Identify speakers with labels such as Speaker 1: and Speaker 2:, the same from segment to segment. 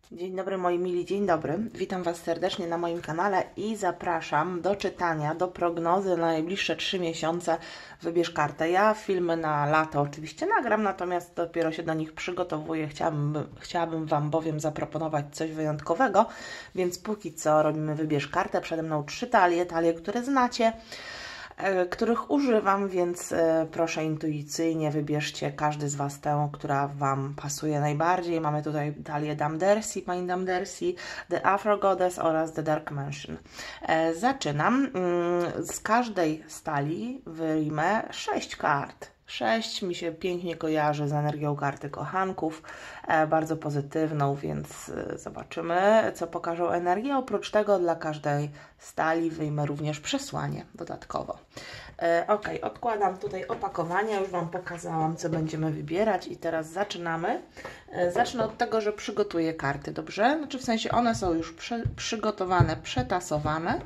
Speaker 1: Dzień dobry moi mili, dzień dobry. Witam Was serdecznie na moim kanale i zapraszam do czytania, do prognozy na najbliższe 3 miesiące. Wybierz kartę. Ja filmy na lato oczywiście nagram, natomiast dopiero się do nich przygotowuję. Chciałabym Wam bowiem zaproponować coś wyjątkowego, więc póki co robimy wybierz kartę. Przede mną 3 talie, które znacie, których używam, więc proszę intuicyjnie wybierzcie każdy z Was tę, która Wam pasuje najbardziej. Mamy tutaj talię Dame d'Arcy, pani Dame d'Arcy, The Afro Goddess oraz The Dark Mansion. Zaczynam. Z każdej z talii wyjmę 6 kart. 6 mi się pięknie kojarzy z energią karty kochanków, bardzo pozytywną, więc zobaczymy, co pokażą energię. Oprócz tego dla każdej stali wyjmę również przesłanie dodatkowo. Ok, odkładam tutaj opakowanie, już Wam pokazałam, co będziemy wybierać i teraz zaczynamy. Zacznę od tego, że przygotuję karty, dobrze? Znaczy w sensie one są już przygotowane, przetasowane,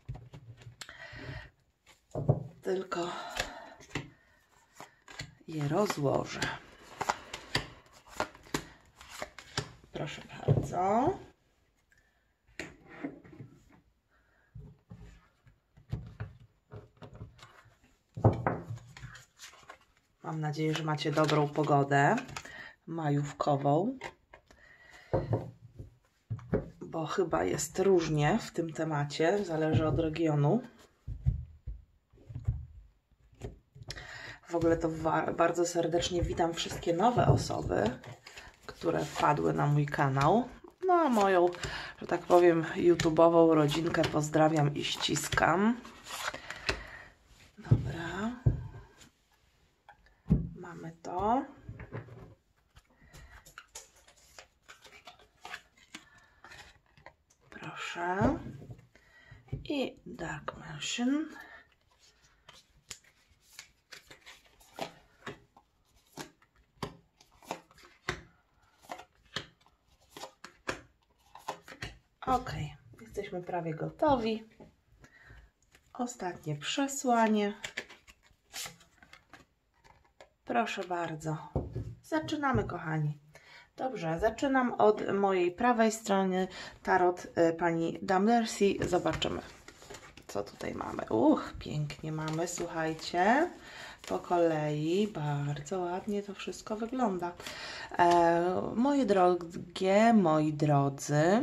Speaker 1: tylko je rozłożę. Proszę bardzo. Mam nadzieję, że macie dobrą pogodę majówkową, bo chyba jest różnie w tym temacie, zależy od regionu. W ogóle to bardzo serdecznie witam wszystkie nowe osoby, które wpadły na mój kanał. No a moją, że tak powiem, YouTube'ową rodzinkę pozdrawiam i ściskam. Dobra. Mamy to. Proszę. I Dark Mansion. Ok, jesteśmy prawie gotowi. Ostatnie przesłanie. Proszę bardzo. Zaczynamy, kochani. Dobrze, zaczynam od mojej prawej strony. Tarot pani Dame d'Arcy. Zobaczymy, co tutaj mamy. Pięknie mamy, słuchajcie. Po kolei, bardzo ładnie to wszystko wygląda. Moje drogie, moi drodzy,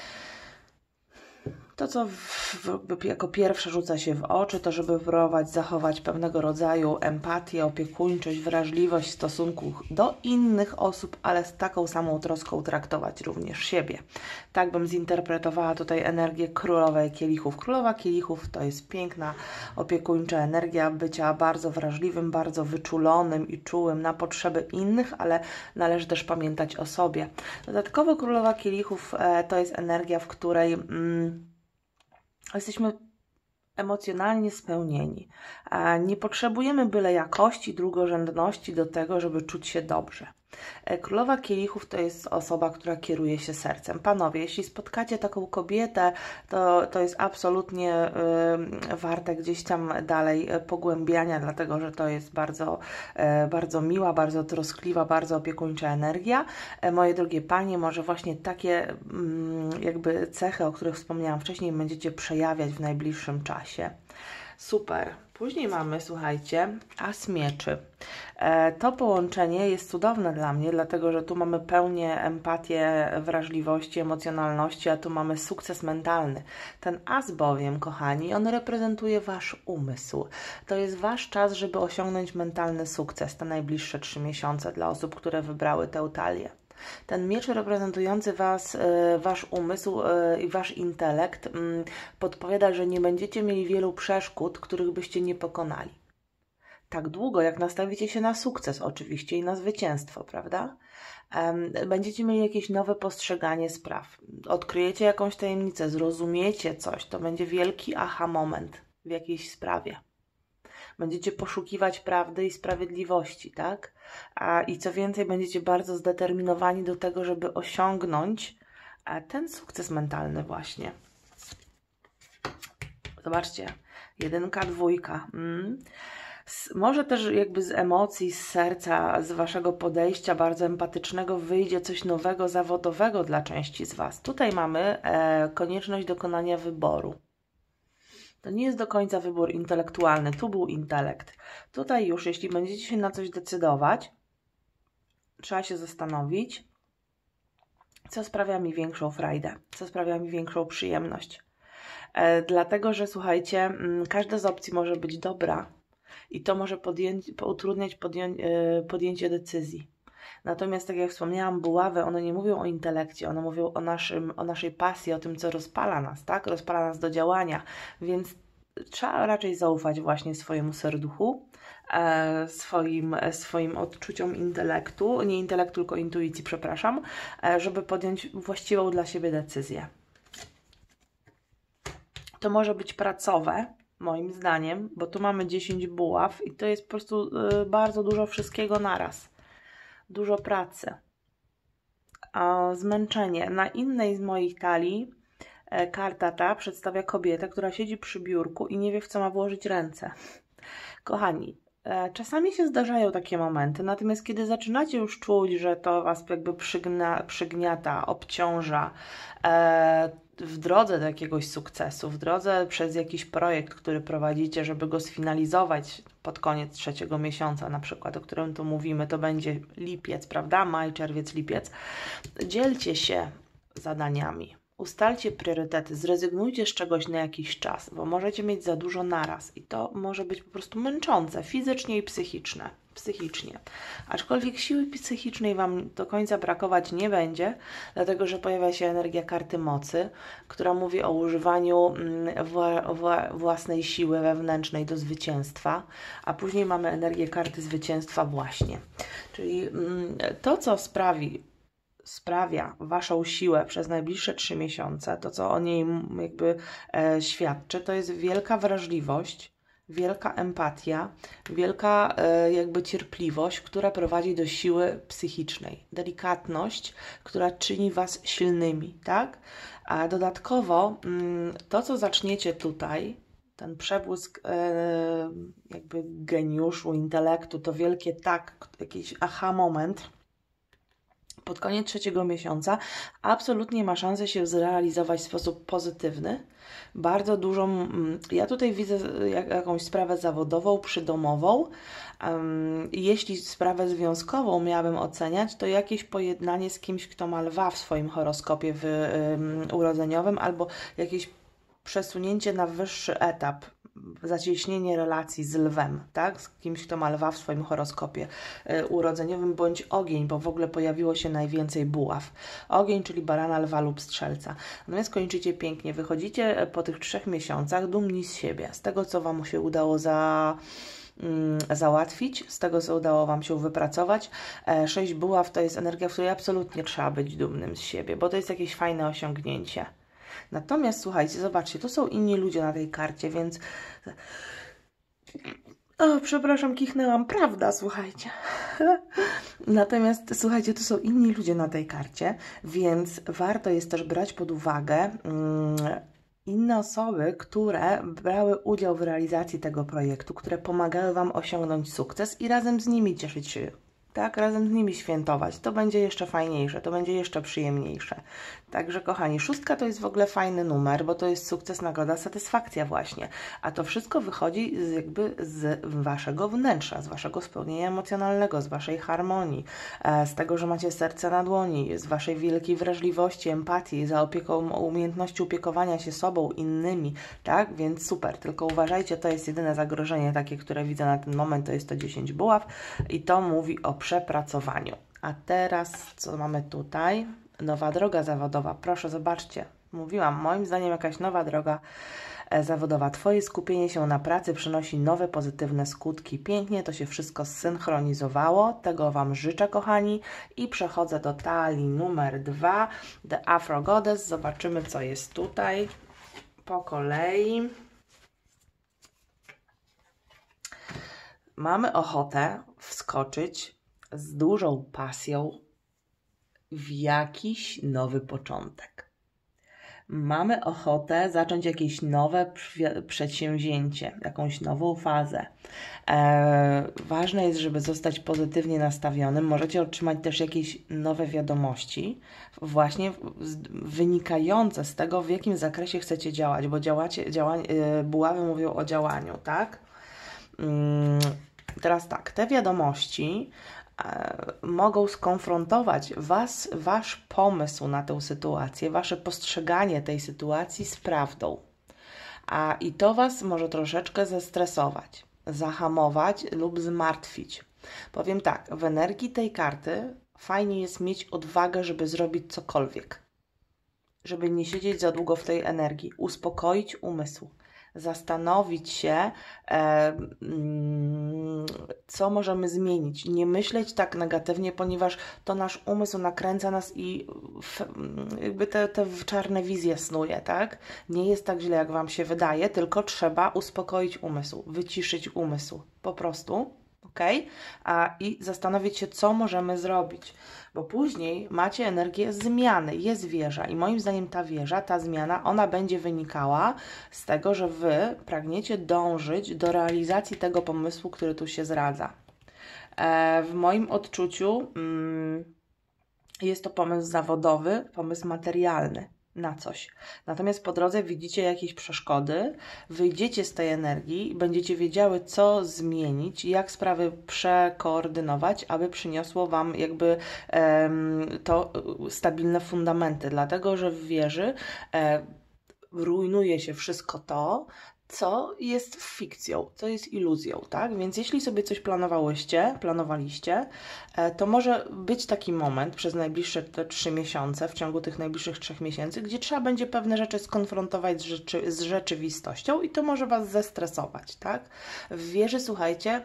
Speaker 1: to, co jako pierwsze rzuca się w oczy, to żeby próbować zachować pewnego rodzaju empatię, opiekuńczość, wrażliwość w stosunku do innych osób, ale z taką samą troską traktować również siebie. Tak bym zinterpretowała tutaj energię królowej kielichów. Królowa kielichów to jest piękna, opiekuńcza energia bycia bardzo wrażliwym, bardzo wyczulonym i czułym na potrzeby innych, ale należy też pamiętać o sobie. Dodatkowo królowa kielichów to jest energia, w której jesteśmy emocjonalnie spełnieni. Nie potrzebujemy byle jakości, drugorzędności do tego, żeby czuć się dobrze. Królowa kielichów to jest osoba, która kieruje się sercem. Panowie, jeśli spotkacie taką kobietę, to jest absolutnie warte gdzieś tam dalej pogłębiania, dlatego że to jest bardzo, bardzo miła, bardzo troskliwa, bardzo opiekuńcza energia. Moje drogie panie, może właśnie takie jakby cechy, o których wspomniałam wcześniej, będziecie przejawiać w najbliższym czasie. Super. Później mamy, słuchajcie, As mieczy. To połączenie jest cudowne dla mnie, dlatego że tu mamy pełnię empatię, wrażliwości, emocjonalności, a tu mamy sukces mentalny. Ten as bowiem, kochani, on reprezentuje Wasz umysł. To jest Wasz czas, żeby osiągnąć mentalny sukces te najbliższe 3 miesiące dla osób, które wybrały tę talię. Ten miecz reprezentujący Wasz umysł i Wasz intelekt podpowiada, że nie będziecie mieli wielu przeszkód, których byście nie pokonali. Tak długo, jak nastawicie się na sukces oczywiście i na zwycięstwo, prawda? Będziecie mieli jakieś nowe postrzeganie spraw. Odkryjecie jakąś tajemnicę, zrozumiecie coś. To będzie wielki aha moment w jakiejś sprawie. Będziecie poszukiwać prawdy i sprawiedliwości, tak? I co więcej, będziecie bardzo zdeterminowani do tego, żeby osiągnąć ten sukces mentalny właśnie. Zobaczcie, 1, 2. Może też jakby z emocji, z serca, z Waszego podejścia bardzo empatycznego wyjdzie coś nowego, zawodowego dla części z Was. Tutaj mamy konieczność dokonania wyboru. To nie jest do końca wybór intelektualny, tu był intelekt. Tutaj już, jeśli będziecie się na coś decydować, trzeba się zastanowić, co sprawia mi większą frajdę, co sprawia mi większą przyjemność. Dlatego, że słuchajcie, każda z opcji może być dobra i to może utrudniać podjęcie decyzji. Natomiast, tak jak wspomniałam, buławy, one nie mówią o intelekcie, one mówią o naszej pasji, o tym, co rozpala nas, tak? Rozpala nas do działania, więc trzeba raczej zaufać właśnie swojemu serduchu, swoim odczuciom intelektu, nie intelektu, tylko intuicji, przepraszam, żeby podjąć właściwą dla siebie decyzję. To może być pracowe, moim zdaniem, bo tu mamy 10 buław i to jest po prostu bardzo dużo wszystkiego naraz. Dużo pracy. Zmęczenie. Na innej z moich talii karta ta przedstawia kobietę, która siedzi przy biurku i nie wie, w co ma włożyć ręce. Kochani, czasami się zdarzają takie momenty, natomiast kiedy zaczynacie już czuć, że to Was jakby przygniata, obciąża w drodze do jakiegoś sukcesu, w drodze przez jakiś projekt, który prowadzicie, żeby go sfinalizować pod koniec 3. miesiąca na przykład, o którym tu mówimy, to będzie lipiec, prawda? Maj, czerwiec, lipiec. Dzielcie się zadaniami. Ustalcie priorytety, zrezygnujcie z czegoś na jakiś czas, bo możecie mieć za dużo naraz i to może być po prostu męczące, fizycznie i psychicznie. Aczkolwiek siły psychicznej Wam do końca brakować nie będzie, dlatego że pojawia się energia karty mocy, która mówi o używaniu własnej siły wewnętrznej do zwycięstwa, a później mamy energię karty zwycięstwa właśnie. Czyli to, co sprawia Waszą siłę przez najbliższe 3 miesiące, to co o niej jakby świadczy, to jest wielka wrażliwość, wielka empatia, wielka jakby cierpliwość, która prowadzi do siły psychicznej, delikatność, która czyni Was silnymi, tak? A dodatkowo to, co zaczniecie tutaj, ten przebłysk jakby geniuszu, intelektu, to wielkie tak, jakiś aha moment, pod koniec 3. miesiąca absolutnie ma szansę się zrealizować w sposób pozytywny. Bardzo dużą, ja tutaj widzę jakąś sprawę zawodową, przydomową. Jeśli sprawę związkową miałabym oceniać, to jakieś pojednanie z kimś, kto ma lwa w swoim horoskopie urodzeniowym, albo jakieś przesunięcie na wyższy etap, zacieśnienie relacji z lwem, tak? Z kimś, kto ma lwa w swoim horoskopie urodzeniowym, bądź ogień, bo w ogóle pojawiło się najwięcej buław. Ogień, czyli barana, lwa lub strzelca. Natomiast kończycie pięknie, wychodzicie po tych 3 miesiącach dumni z siebie, z tego, co Wam się udało załatwić, z tego, co udało Wam się wypracować. 6 buław to jest energia, w której absolutnie trzeba być dumnym z siebie, bo to jest jakieś fajne osiągnięcie. Natomiast słuchajcie, zobaczcie, tu są inni ludzie na tej karcie, więc... O, przepraszam, kichnęłam, prawda, słuchajcie. Natomiast słuchajcie, tu są inni ludzie na tej karcie, więc warto jest też brać pod uwagę inne osoby, które brały udział w realizacji tego projektu, które pomagały Wam osiągnąć sukces i razem z nimi cieszyć się. Tak, razem z nimi świętować. To będzie jeszcze fajniejsze, to będzie jeszcze przyjemniejsze. Także kochani, 6 to jest w ogóle fajny numer, bo to jest sukces, nagroda, satysfakcja właśnie. A to wszystko wychodzi z Waszego wnętrza, z Waszego spełnienia emocjonalnego, z Waszej harmonii, z tego, że macie serce na dłoni, z Waszej wielkiej wrażliwości, empatii, za umiejętności opiekowania się sobą, innymi, tak? Więc super, tylko uważajcie, to jest jedyne zagrożenie takie, które widzę na ten moment, to jest to 10 buław i to mówi o przepracowaniu. A teraz, co mamy tutaj? Nowa droga zawodowa. Proszę, zobaczcie. Mówiłam, moim zdaniem jakaś nowa droga zawodowa. Twoje skupienie się na pracy przynosi nowe, pozytywne skutki. Pięknie to się wszystko zsynchronizowało. Tego Wam życzę, kochani. I przechodzę do talii numer 2. The Afro Goddess. Zobaczymy, co jest tutaj po kolei. Mamy ochotę wskoczyć z dużą pasją w jakiś nowy początek. mamy ochotę zacząć jakieś nowe przedsięwzięcie, jakąś nową fazę. Ważne jest, żeby zostać pozytywnie nastawionym. Możecie otrzymać też jakieś nowe wiadomości, właśnie wynikające z tego, w jakim zakresie chcecie działać, bo buławy mówią o działaniu, tak? Teraz tak, te wiadomości mogą skonfrontować wasz pomysł na tę sytuację, wasze postrzeganie tej sytuacji z prawdą. I to was może troszeczkę zestresować, zahamować lub zmartwić. Powiem tak, w energii tej karty fajnie jest mieć odwagę, żeby zrobić cokolwiek. Żeby nie siedzieć za długo w tej energii, uspokoić umysł. Zastanowić się, co możemy zmienić. Nie myśleć tak negatywnie, ponieważ to nasz umysł nakręca nas i jakby te czarne wizje snuje, tak? Nie jest tak źle, jak Wam się wydaje, tylko trzeba uspokoić umysł, wyciszyć umysł. Po prostu. Ok? I zastanowić się, co możemy zrobić. Bo później macie energię zmiany, jest wieża i moim zdaniem ta wieża, ta zmiana, ona będzie wynikała z tego, że Wy pragniecie dążyć do realizacji tego pomysłu, który tu się zradza. W moim odczuciu jest to pomysł zawodowy, pomysł materialny na coś. Natomiast po drodze widzicie jakieś przeszkody, wyjdziecie z tej energii i będziecie wiedziały, co zmienić, jak sprawy przekoordynować, aby przyniosło Wam jakby to stabilne fundamenty, dlatego że w wieży rujnuje się wszystko to, co jest fikcją, co jest iluzją, tak? Więc jeśli sobie coś planowaliście, to może być taki moment przez najbliższe te 3 miesiące, w ciągu tych najbliższych 3 miesięcy, gdzie trzeba będzie pewne rzeczy skonfrontować z rzeczywistością i to może Was zestresować, tak? W wieży, słuchajcie,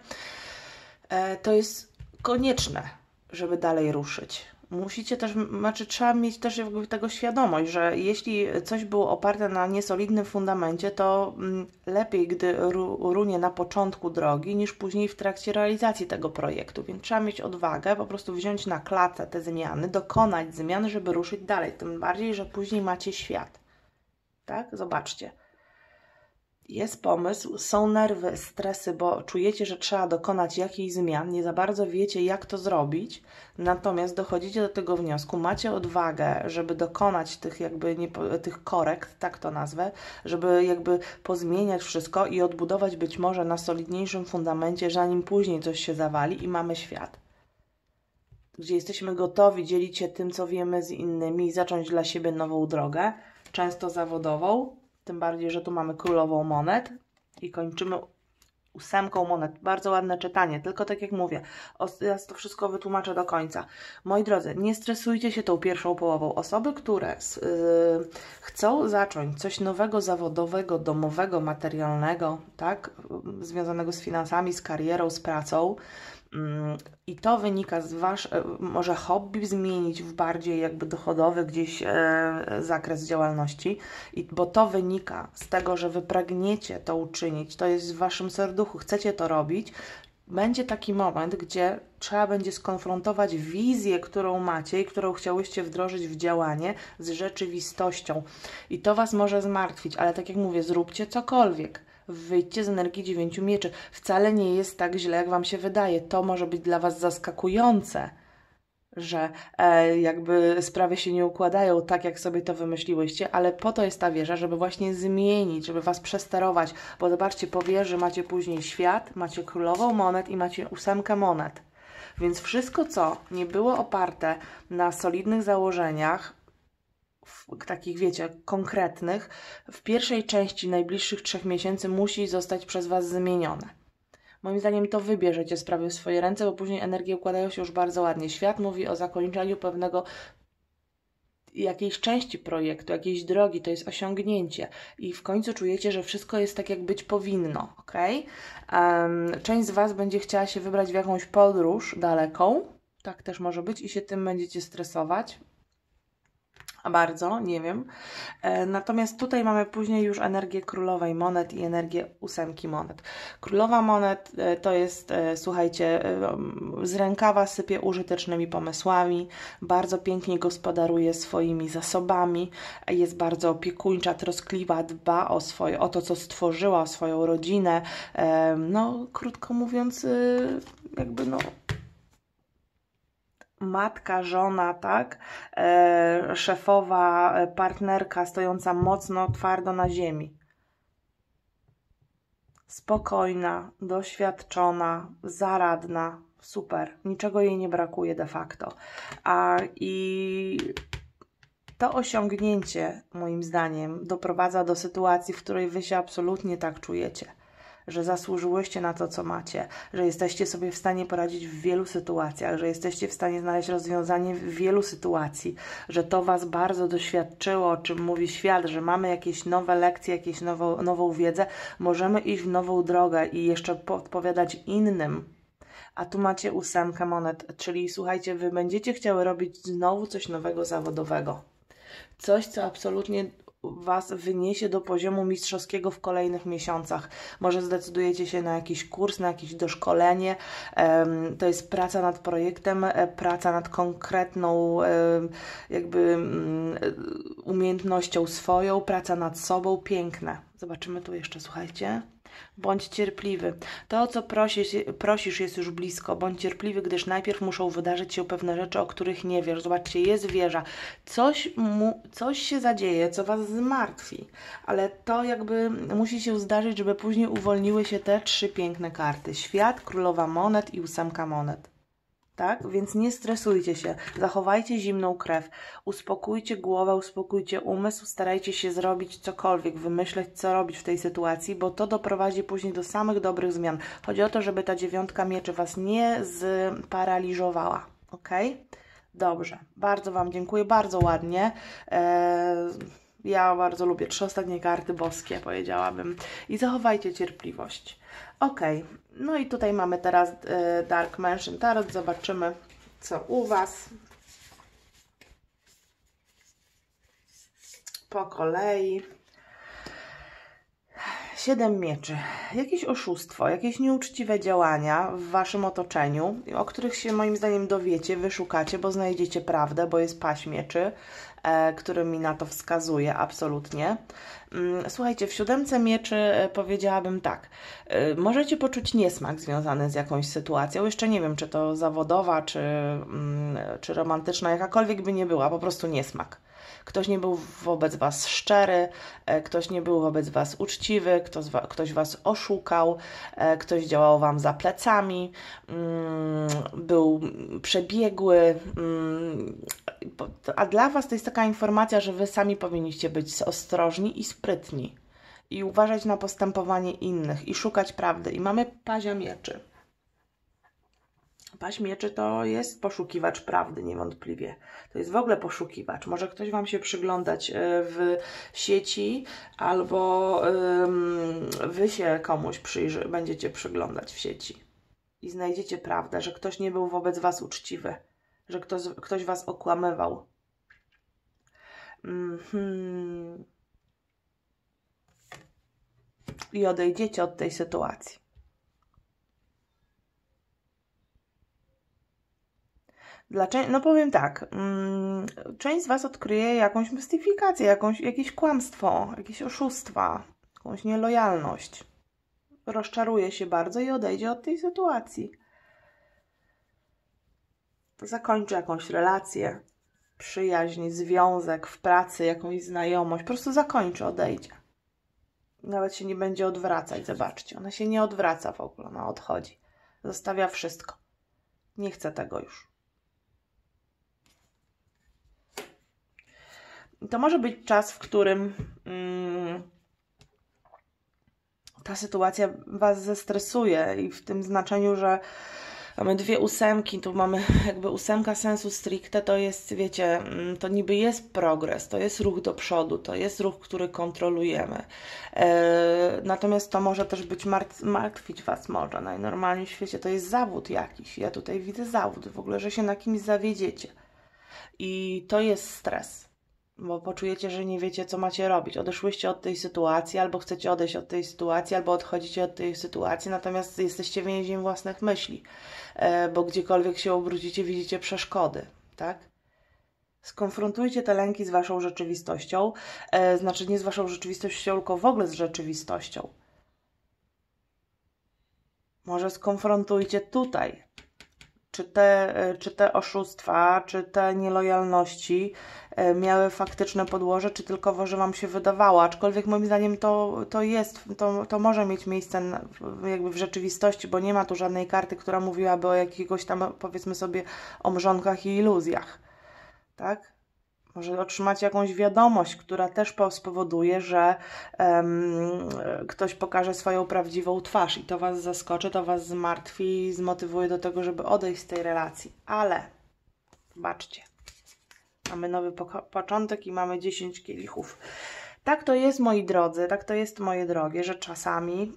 Speaker 1: to jest konieczne, żeby dalej ruszyć. Musicie też, trzeba mieć też jakby tego świadomość, że jeśli coś było oparte na niesolidnym fundamencie, to lepiej, gdy runie na początku drogi, niż później w trakcie realizacji tego projektu. Więc trzeba mieć odwagę, po prostu wziąć na klatę te zmiany, dokonać zmian, żeby ruszyć dalej. Tym bardziej, że później macie świat. Tak? Zobaczcie. Jest pomysł, są nerwy, stresy, bo czujecie, że trzeba dokonać jakichś zmian, nie za bardzo wiecie, jak to zrobić, natomiast dochodzicie do tego wniosku, macie odwagę, żeby dokonać tych korekt, tak to nazwę, żeby jakby pozmieniać wszystko i odbudować być może na solidniejszym fundamencie, zanim później coś się zawali i mamy świat, gdzie jesteśmy gotowi dzielić się tym, co wiemy z innymi i zacząć dla siebie nową drogę, często zawodową. Tym bardziej, że tu mamy królową monet i kończymy 8 monet. Bardzo ładne czytanie, tylko tak jak mówię, ja to wszystko wytłumaczę do końca. Moi drodzy, nie stresujcie się tą pierwszą połową. Osoby, które chcą zacząć coś nowego, zawodowego, domowego, materialnego, tak, związanego z finansami, z karierą, z pracą, i to wynika z może hobby zmienić w bardziej jakby dochodowy gdzieś zakres działalności, bo to wynika z tego, że Wy pragniecie to uczynić, to jest w Waszym serduchu, chcecie to robić. Będzie taki moment, gdzie trzeba będzie skonfrontować wizję, którą macie i którą chciałyście wdrożyć w działanie z rzeczywistością. I to Was może zmartwić, ale tak jak mówię, zróbcie cokolwiek. Wyjdźcie z energii 9 mieczy. Wcale nie jest tak źle, jak Wam się wydaje. To może być dla Was zaskakujące, że jakby sprawy się nie układają tak, jak sobie to wymyśliłyście, ale po to jest ta wieża, żeby właśnie zmienić, żeby Was przesterować, bo zobaczcie, po wieży macie później świat, macie królową monet i macie 8 monet. Więc wszystko, co nie było oparte na solidnych założeniach, takich, wiecie, konkretnych, w pierwszej części najbliższych 3 miesięcy musi zostać przez Was zmienione. Moim zdaniem to Wy bierzecie sprawy w swoje ręce, bo później energie układają się już bardzo ładnie. Świat mówi o zakończeniu jakiejś części projektu, jakiejś drogi, to jest osiągnięcie i w końcu czujecie, że wszystko jest tak, jak być powinno, ok? Część z Was będzie chciała się wybrać w jakąś podróż daleką, tak też może być i się tym będziecie stresować. bardzo, nie wiem. Natomiast tutaj mamy później już energię królowej monet i energię ósemki monet. Królowa monet to jest, słuchajcie, z rękawa sypie użytecznymi pomysłami, bardzo pięknie gospodaruje swoimi zasobami, jest bardzo opiekuńcza, troskliwa, dba o to, co stworzyła, o swoją rodzinę. No, krótko mówiąc, jakby no... matka, żona, tak? Szefowa, partnerka stojąca mocno, twardo na ziemi. Spokojna, doświadczona, zaradna, super. Niczego jej nie brakuje de facto. I to osiągnięcie, moim zdaniem, doprowadza do sytuacji, w której wy się absolutnie tak czujecie. Że zasłużyłyście na to, co macie, że jesteście sobie w stanie poradzić w wielu sytuacjach, że jesteście w stanie znaleźć rozwiązanie w wielu sytuacji, że to was bardzo doświadczyło, o czym mówi świat, że mamy jakieś nowe lekcje, jakąś nową wiedzę, możemy iść w nową drogę i jeszcze podpowiadać innym. A tu macie ósemkę monet, czyli słuchajcie, wy będziecie chciały robić znowu coś nowego zawodowego. Coś, co absolutnie was wyniesie do poziomu mistrzowskiego w kolejnych miesiącach. Może zdecydujecie się na jakiś kurs, na jakieś doszkolenie. To jest praca nad projektem, praca nad konkretną jakby umiejętnością swoją, praca nad sobą. Piękne. Zobaczymy tu jeszcze, słuchajcie. Bądź cierpliwy. To, o co prosisz, jest już blisko. Bądź cierpliwy, gdyż najpierw muszą wydarzyć się pewne rzeczy, o których nie wiesz. Zobaczcie, jest wieża. Coś się zadzieje, co was zmartwi. Ale to jakby musi się zdarzyć, żeby później uwolniły się te trzy piękne karty. Świat, królowa monet i ósemka monet. Tak? Więc nie stresujcie się, zachowajcie zimną krew, uspokójcie głowę, uspokójcie umysł, starajcie się zrobić cokolwiek, wymyśleć, co robić w tej sytuacji, bo to doprowadzi później do samych dobrych zmian. Chodzi o to, żeby ta dziewiątka mieczy was nie sparaliżowała, ok? Dobrze, bardzo wam dziękuję, bardzo ładnie. Ja bardzo lubię 3 ostatnie karty boskie, powiedziałabym. I zachowajcie cierpliwość. Ok, no i tutaj mamy teraz Dark Mansion Tarot. Zobaczymy, co u was. Po kolei. 7 mieczy. Jakieś oszustwo, jakieś nieuczciwe działania w waszym otoczeniu, o których się moim zdaniem dowiecie, wyszukacie, bo znajdziecie prawdę, bo jest paź mieczy, który mi na to wskazuje absolutnie. Słuchajcie, w 7 mieczy powiedziałabym tak, możecie poczuć niesmak związany z jakąś sytuacją, jeszcze nie wiem, czy to zawodowa, czy romantyczna, jakakolwiek by nie była, po prostu niesmak. Ktoś nie był wobec was szczery, ktoś nie był wobec was uczciwy, ktoś was oszukał, ktoś działał wam za plecami, był przebiegły, a dla was to jest taka informacja, że wy sami powinniście być ostrożni i sprytni i uważać na postępowanie innych i szukać prawdy. I mamy pazia mieczy. Paź mieczy to jest poszukiwacz prawdy, niewątpliwie. To jest w ogóle poszukiwacz. Może ktoś wam się przyglądać w sieci, albo wy się komuś będziecie przyglądać w sieci i znajdziecie prawdę, że ktoś nie był wobec was uczciwy, że ktoś was okłamywał. I odejdziecie od tej sytuacji. No powiem tak, część z was odkryje jakąś mistyfikację, jakieś kłamstwo, jakieś oszustwa, jakąś nielojalność. Rozczaruje się bardzo i odejdzie od tej sytuacji. Zakończy jakąś relację, przyjaźń, związek w pracy, jakąś znajomość. Po prostu zakończy, odejdzie. Nawet się nie będzie odwracać, zobaczcie. Ona się nie odwraca w ogóle, ona odchodzi. Zostawia wszystko. Nie chce tego już. To może być czas, w którym ta sytuacja was zestresuje i w tym znaczeniu, że mamy 2 ósemki, tu mamy jakby 8 sensu stricte, to jest, wiecie, to niby jest progres, to jest ruch do przodu, to jest ruch, który kontrolujemy. Natomiast to może też być martwić was może. Najnormalniej w świecie to jest zawód jakiś. Ja tutaj widzę zawód, w ogóle, że się na kimś zawiedziecie. I to jest stres. bo poczujecie, że nie wiecie, co macie robić. Odeszłyście od tej sytuacji, albo chcecie odejść od tej sytuacji, albo odchodzicie od tej sytuacji, natomiast jesteście więźniem własnych myśli, bo gdziekolwiek się obrócicie, widzicie przeszkody, tak? Skonfrontujcie te lęki z waszą rzeczywistością, znaczy nie z waszą rzeczywistością, tylko w ogóle z rzeczywistością. Może skonfrontujcie tutaj, czy te oszustwa, czy te nielojalności miały faktyczne podłoże, czy tylko, że wam się wydawało. Aczkolwiek moim zdaniem to może mieć miejsce jakby w rzeczywistości, bo nie ma tu żadnej karty, która mówiłaby o jakiegoś tam, powiedzmy sobie, omrzonkach i iluzjach. Tak? Może otrzymacie jakąś wiadomość, która też spowoduje, że ktoś pokaże swoją prawdziwą twarz i to was zaskoczy, to was zmartwi i zmotywuje do tego, żeby odejść z tej relacji. Ale, zobaczcie, mamy nowy początek i mamy 10 kielichów. Tak to jest, moi drodzy, tak to jest, moje drogie, że czasami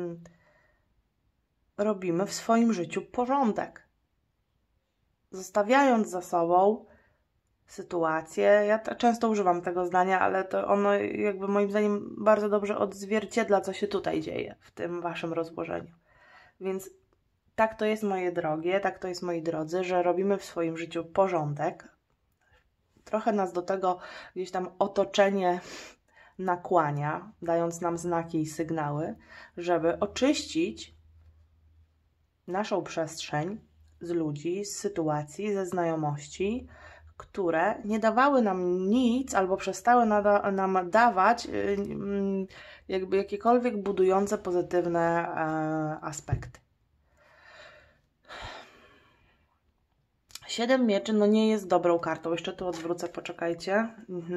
Speaker 1: robimy w swoim życiu porządek. Zostawiając za sobą sytuację. Ja często używam tego zdania, ale to ono jakby moim zdaniem bardzo dobrze odzwierciedla, co się tutaj dzieje w tym waszym rozłożeniu. Więc tak to jest, moje drogie, tak to jest, moi drodzy, że robimy w swoim życiu porządek. Trochę nas do tego gdzieś tam otoczenie nakłania, dając nam znaki i sygnały, żeby oczyścić naszą przestrzeń z ludzi, z sytuacji, ze znajomości, które nie dawały nam nic albo przestały nam dawać jakby jakiekolwiek budujące pozytywne aspekty. 7 mieczy no nie jest dobrą kartą. Jeszcze tu odwrócę, poczekajcie.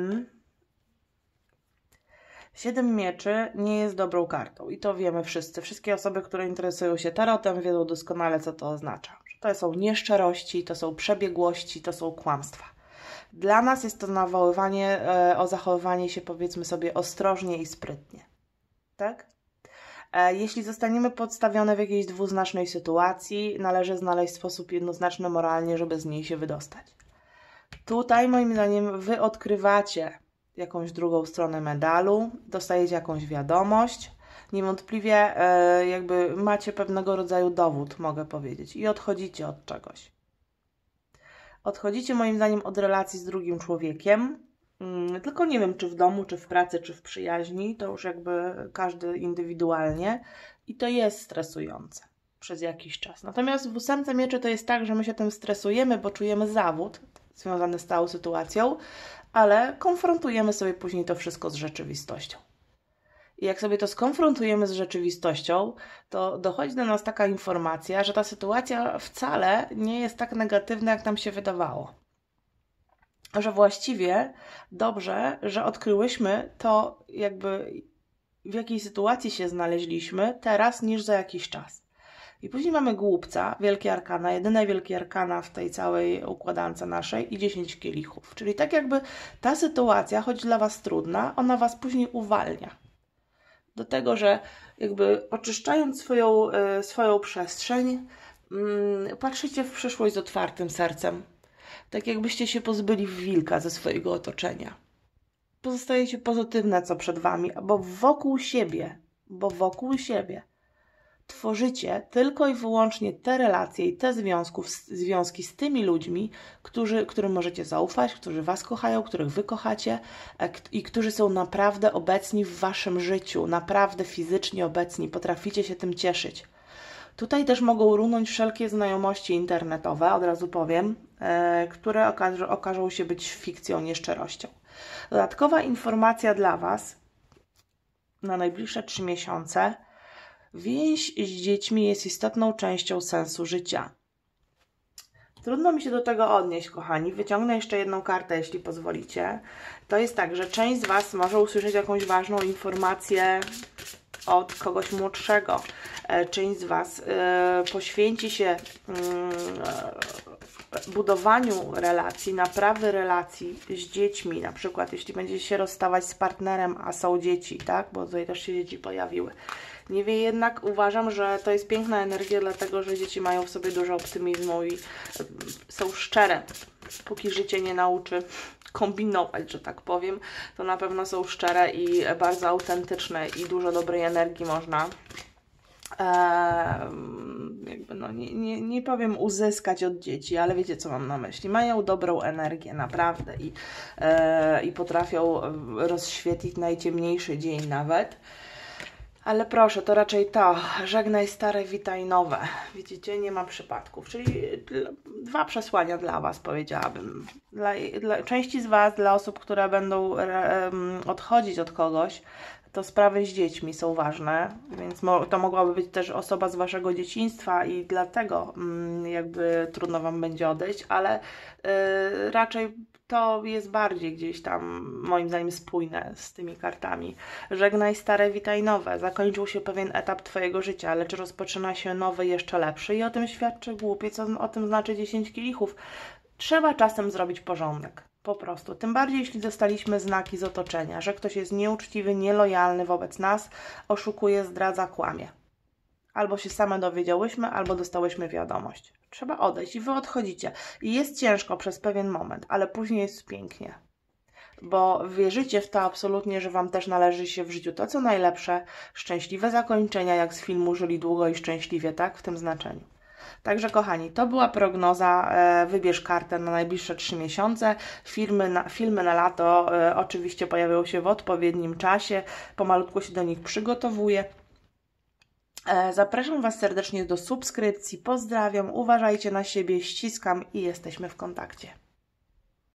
Speaker 1: 7 mieczy nie jest dobrą kartą i to wiemy wszyscy. Wszystkie osoby, które interesują się tarotem, wiedzą doskonale, co to oznacza. To są nieszczerości, to są przebiegłości, to są kłamstwa. Dla nas jest to nawoływanie o zachowywanie się, powiedzmy sobie, ostrożnie i sprytnie. Tak? Jeśli zostaniemy podstawione w jakiejś dwuznacznej sytuacji, należy znaleźć sposób jednoznaczny moralnie, żeby z niej się wydostać. Tutaj, moim zdaniem, wy odkrywacie jakąś drugą stronę medalu, dostajecie jakąś wiadomość, niewątpliwie jakby macie pewnego rodzaju dowód, mogę powiedzieć, i odchodzicie od czegoś. Odchodzicie, moim zdaniem, od relacji z drugim człowiekiem, tylko nie wiem, czy w domu, czy w pracy, czy w przyjaźni, to już jakby każdy indywidualnie i to jest stresujące przez jakiś czas. Natomiast w 8 mieczy to jest tak, że my się tym stresujemy, bo czujemy zawód związany z całą sytuacją, ale konfrontujemy sobie później to wszystko z rzeczywistością. I jak sobie to skonfrontujemy z rzeczywistością, to dochodzi do nas taka informacja, że ta sytuacja wcale nie jest tak negatywna, jak nam się wydawało. Że właściwie dobrze, że odkryłyśmy to, jakby w jakiej sytuacji się znaleźliśmy teraz, niż za jakiś czas. I później mamy głupca, wielkie arkana, jedyne wielkie arkana w tej całej układance naszej i 10 kielichów. Czyli tak jakby ta sytuacja, choć dla was trudna, ona was później uwalnia. Do tego, że jakby oczyszczając swoją przestrzeń, patrzycie w przyszłość z otwartym sercem. Tak jakbyście się pozbyli wilka ze swojego otoczenia. Pozostajecie pozytywne, co przed wami, bo wokół siebie tworzycie tylko i wyłącznie te relacje i te związki z tymi ludźmi, którym możecie zaufać, którzy was kochają, których wy kochacie i którzy są naprawdę obecni w waszym życiu, naprawdę fizycznie obecni, potraficie się tym cieszyć. Tutaj też mogą runąć wszelkie znajomości internetowe, od razu powiem, które okażą się być fikcją, nieszczerością. Dodatkowa informacja dla was na najbliższe 3 miesiące. Więź z dziećmi jest istotną częścią sensu życia. Trudno mi się do tego odnieść, kochani. Wyciągnę jeszcze jedną kartę, jeśli pozwolicie. To jest tak, że część z was może usłyszeć jakąś ważną informację od kogoś młodszego. Część z was poświęci się budowaniu relacji, naprawy relacji z dziećmi. Na przykład, jeśli będziecie się rozstawać z partnerem, a są dzieci, tak? Bo tutaj też się dzieci pojawiły. Niemniej jednak uważam, że to jest piękna energia, dlatego że dzieci mają w sobie dużo optymizmu i są szczere, póki życie nie nauczy kombinować, że tak powiem, to na pewno są szczere i bardzo autentyczne i dużo dobrej energii można jakby no, nie powiem uzyskać od dzieci, ale wiecie co mam na myśli. Mają dobrą energię, naprawdę i potrafią rozświetlić najciemniejszy dzień nawet. Ale proszę, to raczej to. Żegnaj stare, witaj nowe. Widzicie, nie ma przypadków. Czyli 2 przesłania dla Was, powiedziałabym. Dla części z Was, dla osób, które będą odchodzić od kogoś, to sprawy z dziećmi są ważne, więc to mogłaby być też osoba z Waszego dzieciństwa i dlatego jakby trudno Wam będzie odejść, ale raczej to jest bardziej gdzieś tam, moim zdaniem, spójne z tymi kartami. Żegnaj stare, witaj nowe. Zakończył się pewien etap Twojego życia, lecz rozpoczyna się nowy, jeszcze lepszy i o tym świadczy głupiec, o tym znaczy 10 kielichów. Trzeba czasem zrobić porządek. Po prostu. Tym bardziej, jeśli dostaliśmy znaki z otoczenia, że ktoś jest nieuczciwy, nielojalny wobec nas, oszukuje, zdradza, kłamie. Albo się same dowiedziałyśmy, albo dostałyśmy wiadomość. Trzeba odejść i Wy odchodzicie. I jest ciężko przez pewien moment, ale później jest pięknie. Bo wierzycie w to absolutnie, że Wam też należy się w życiu to, co najlepsze, szczęśliwe zakończenia, jak z filmu Żyli długo i szczęśliwie, tak? W tym znaczeniu. Także kochani, to była prognoza, wybierz kartę na najbliższe 3 miesiące, filmy na lato oczywiście pojawią się w odpowiednim czasie, pomalutku się do nich przygotowuję. Zapraszam Was serdecznie do subskrypcji, pozdrawiam, uważajcie na siebie, ściskam i jesteśmy w kontakcie.